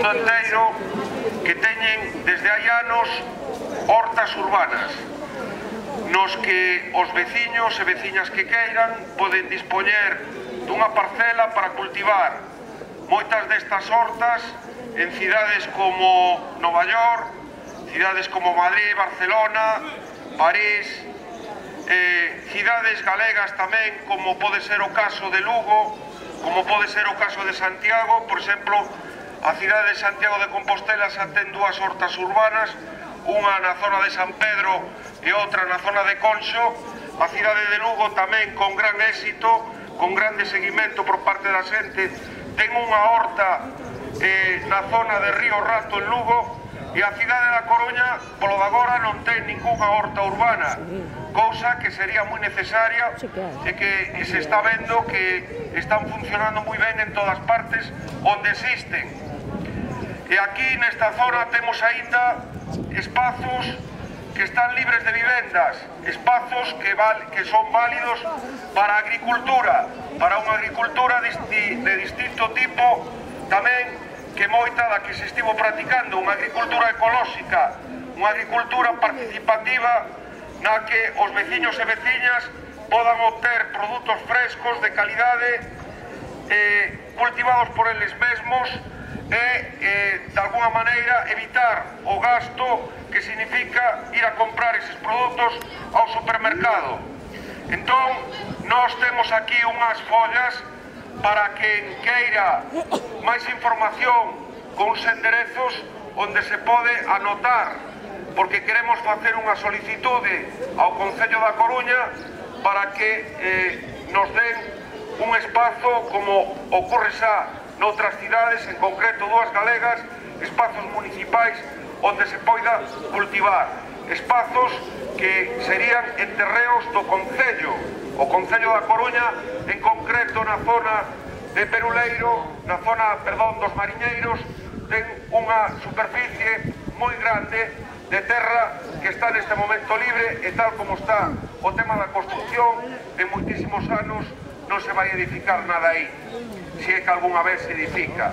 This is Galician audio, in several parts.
mundo enteiro que teñen desde hai anos hortas urbanas nos que os veciños e veciñas que queiran poden dispoñer dunha parcela para cultivar moitas destas hortas en cidades como Nova York, cidades como Madrid, Barcelona, París, cidades galegas tamén, como pode ser o caso de Lugo, como pode ser o caso de Santiago. Por exemplo, a cidade de Santiago de Compostela xa ten dúas hortas urbanas, unha na zona de San Pedro e outra na zona de Conxo. A cidade de Lugo tamén con gran éxito, con grande seguimento por parte da xente, ten unha horta na zona de Río Rato en Lugo, e a cidade da Coruña, polo de agora, non ten ningunha horta urbana, cousa que sería moi necesaria e que se está vendo que están funcionando moi ben en todas partes onde existen. E aquí nesta zona temos aínda espazos que están libres de vivendas, espazos que son válidos para a agricultura, para unha agricultura de distinto tipo, tamén que moita da que se estivo practicando, unha agricultura ecolóxica, unha agricultura participativa na que os veciños e veciñas podan obter produtos frescos de calidade cultivados por eles mesmos e de alguna maneira evitar o gasto que significa ir a comprar eses produtos ao supermercado. Entón, nós temos aquí unhas follas para quen queira máis información con uns enderezos onde se pode anotar, porque queremos facer unha solicitude ao Concello da Coruña para que nos den un espazo como ocorre xa noutras cidades, en concreto dúas galegas, espazos municipais onde se poida cultivar, espazos que serían en terreos do Concello. O Concello da Coruña, en concreto na zona de Peruleiro, na zona, perdón, dos Mariñeiros, ten unha superficie moi grande de terra que está neste momento libre, e tal como está o tema da construcción, en moitísimos anos non se vai edificar nada aí, se é que algunha vez se edifica.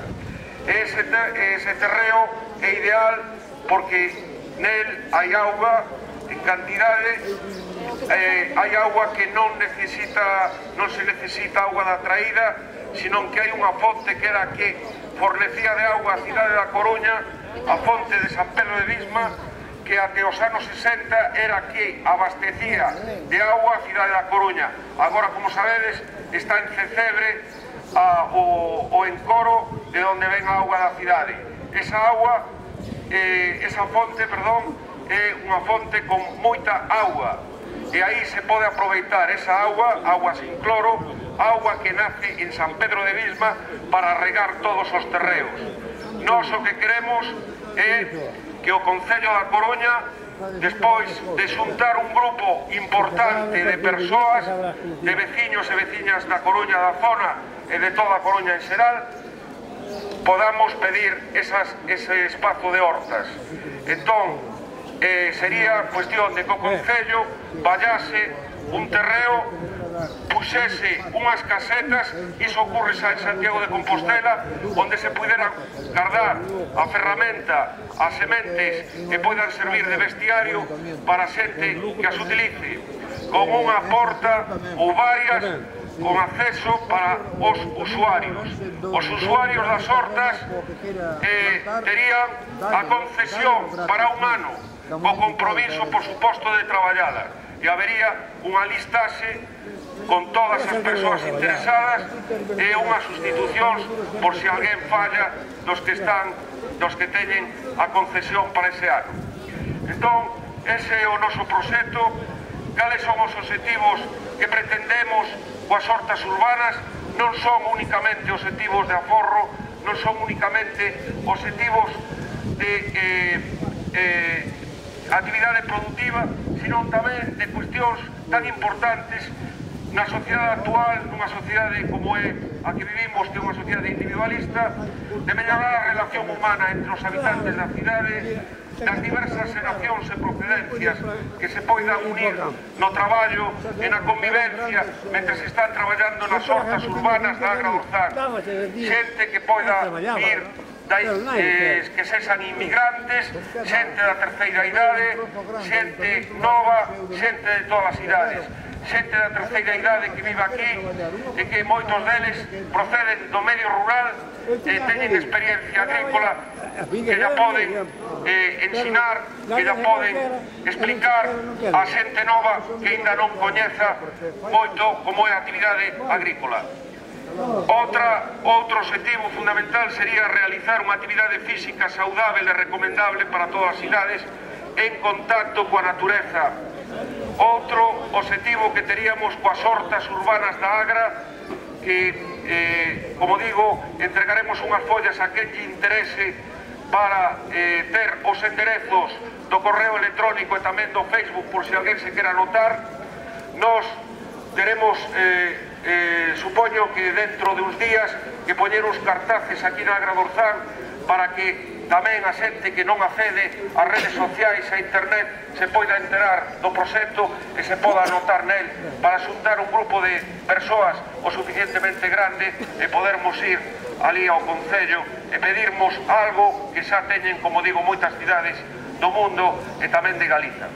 Ese terreo é ideal porque nel hai auga en cantidade, hai auga que non se necesita auga da traída, senón que hai unha fonte que era que fornecía de auga a cidade da Coruña, a fonte de San Pedro de Visma, que até os anos 60 era que abastecía de auga a cidade da Coruña. Agora, como sabedes, está en Cecebre o encoro de onde ven a auga da cidade. Esa fonte, é unha fonte con moita auga, e aí se pode aproveitar esa auga sin cloro, auga que nace en San Pedro de Visma para regar todos os terreos. Nós o que queremos é que o Concello da Coruña, despois de xuntar un grupo importante de persoas, de veciños e veciñas da Coruña, da zona e de toda a Coruña en xeral, podamos pedir ese espazo de hortas. Entón, sería cuestión de que o Concello vallase un terreo, puxese unhas casetas, iso ocorre xa en Santiago de Compostela, onde se puderan guardar a ferramenta, as sementes que poidan servir de bestiario para a xente que as utilice, con unha porta ou varias, con acceso para os usuarios. Os usuarios das hortas terían a concesión para un ano, co compromiso, por suposto, de traballadas, e habería unha listaxe con todas as persoas interesadas e unhas sustitucións por se alguén falla dos que teñen a concesión para ese ano. Entón, ese é o noso proxecto. Cales son os obxectivos que pretendemos coas hortas urbanas? Non son únicamente obxectivos de aforro, non son únicamente obxectivos de actividade productiva, senón tamén de cuestións tan importantes na sociedade actual, nunha sociedade como é a que vivimos, que é unha sociedade individualista, de mellorar a relación humana entre os habitantes da cidade, das diversas xeracións e procedencias que se poidan unir no traballo e na convivencia mentre se están traballando nas hortas urbanas da Agra Orzán. Xente que poida ir que sexan inmigrantes, xente da terceira idade, xente nova, xente de todas as idades, xente da terceira idade que vive aquí e que moitos deles proceden do medio rural e teñen experiencia agrícola que lla poden ensinar, que lla poden explicar a xente nova que ainda non coñeza moito como é a actividade agrícola. Outro objetivo fundamental sería realizar unha actividade física saudável e recomendable para todas as idades en contacto coa natureza. Outro objetivo que teríamos coas hortas urbanas da Agra, que, como digo, entregaremos unhas follas a quen lle interese para ter os enderezos do correo electrónico e tamén do Facebook por se alguén se quera anotar. Nos teremos, supoño que dentro de uns días, que poñer uns cartaces aquí na Agra do Orzán para que tamén a xente que non accede ás redes sociais, a internet, se poida enterar do proxecto e se poda anotar nel para xuntar un grupo de persoas o suficientemente grande e podermos ir ali ao Concello e pedirmos algo que xa teñen, como digo, moitas cidades do mundo e tamén de Galiza.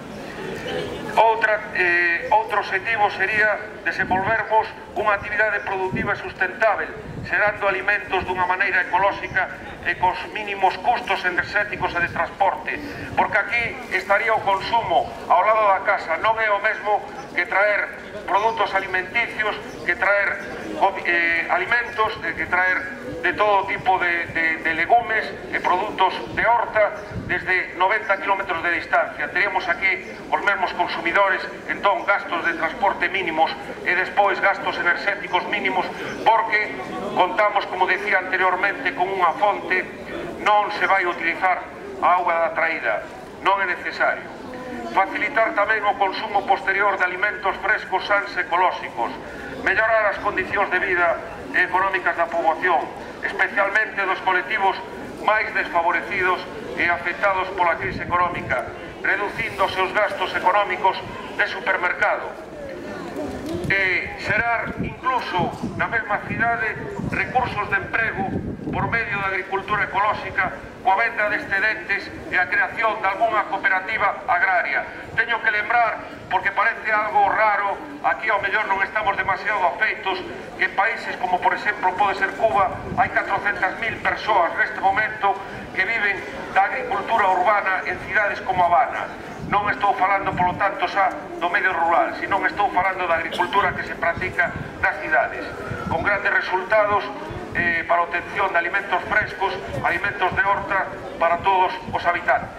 Outro objetivo sería desenvolvermos unha actividade productiva e sustentável, xerando alimentos dunha maneira ecolóxica e cos mínimos custos enerxéticos e de transporte, porque aquí estaría o consumo ao lado da casa. Non é o mesmo que traer produtos alimenticios, que traer alimentos, que traer de todo tipo de legumes e produtos de horta desde 90 km de distancia. Teríamos aquí os mesmos consumidores, entón gastos de transporte mínimos e despois gastos enerxéticos mínimos, porque contamos, como decía anteriormente, con unha fonte, non se vai utilizar a auga da traída, non é necesario. Facilitar tamén o consumo posterior de alimentos frescos, sans e ecolóxicos, mellorar as condicións de vida e económicas da poboación, especialmente dos colectivos máis desfavorecidos e afectados pola crise económica, reducindo os seus gastos económicos de supermercado. E xerar incluso na mesma cidade recursos de emprego por medio da agricultura ecolóxica coa venda de excedentes e a creación de algunha cooperativa agraria. Teño que lembrar, porque parece algo raro, aquí ao mellor non estamos demasiado afeitos, que en países como por exemplo pode ser Cuba hai 400.000 persoas neste momento que viven da agricultura urbana en cidades como Habana. Non estou falando, polo tanto, xa do medio rural, senón estou falando da agricultura que se practica nas cidades, con grandes resultados para a obtención de alimentos frescos, alimentos de horta para todos os habitantes.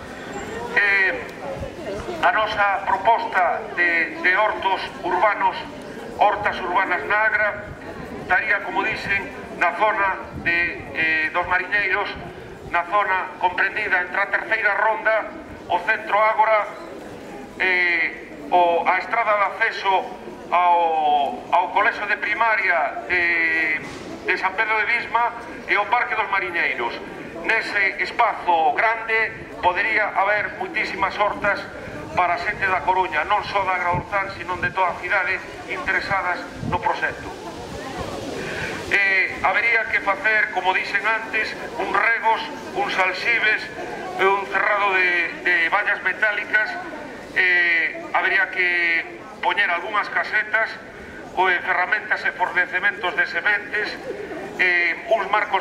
A nosa proposta de hortos urbanos, hortas urbanas na Agra, estaría, como dicen, na zona dos Mariñeiros, na zona comprendida entre a terceira ronda, o centro Ágora, a estrada de acceso ao colexio de primaria de San Pedro de Visma e o Parque dos Mariñeiros. Nese espazo grande podería haber moitísimas hortas para a xente da Coruña, non só da Agra do Orzán, senón de toda a cidade interesadas no proxecto. Habería que facer, como dixen antes, un regos, uns alxibes, un cerrado de vallas metálicas, habería que poñer algunhas casetas, ferramentas e fornecementos de sementes, uns marcos